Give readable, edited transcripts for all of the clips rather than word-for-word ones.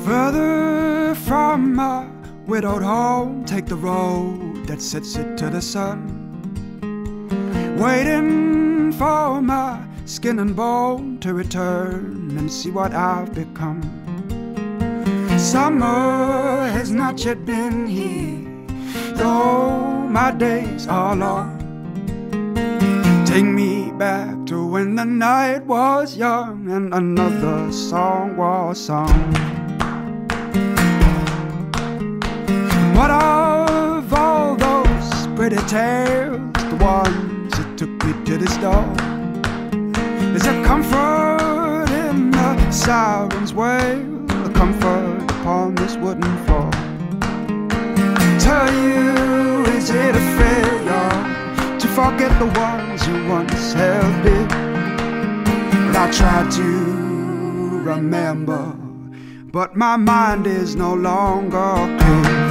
Further from my widowed home, take the road that sets it to the sun, waiting for my skin and bone to return and see what I've become. Summer has not yet been here, though my days are long. Take me back to when the night was young and another song was sung. What of all those pretty tales, the ones that took me to this door? Is there comfort in the siren's wail, a comfort upon this wooden floor? Tell you, is it a failure to forget the ones you once held dear? But I try to remember, but my mind is no longer clear.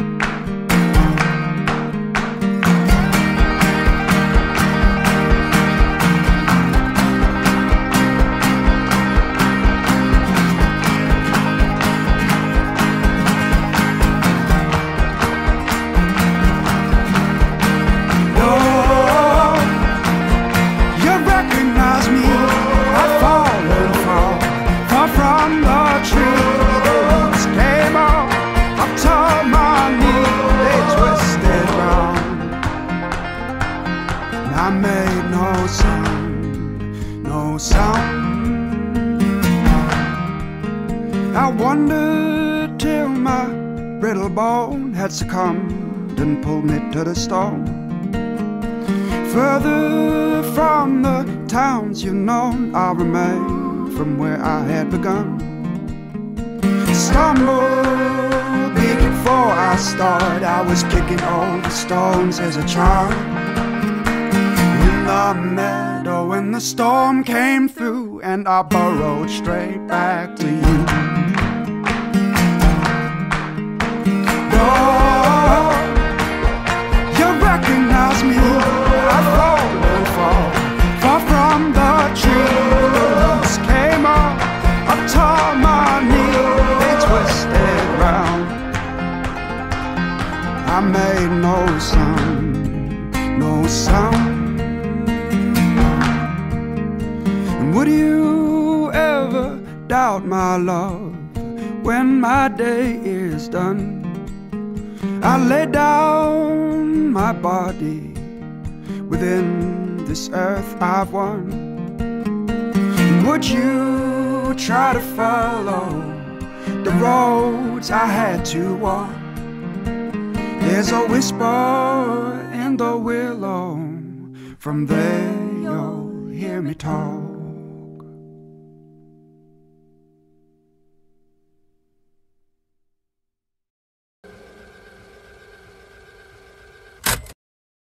I made no sound, no sound. I wondered till my brittle bone had succumbed and pulled me to the stone. Further from the towns you've known, I remain from where I had begun. Stumbled before I started, I was kicking over stones as a child. The meadow when the storm came through, and I burrowed straight back to you. Oh, you recognize me. I've fallen far from the tree. The roots came off, I tore my knee, they twisted round. I made no sound, no sound. Would you ever doubt my love when my day is done? I lay down my body within this earth I've won. Would you try to follow the roads I had to walk? There's a whisper in the willow, from there you'll hear me talk.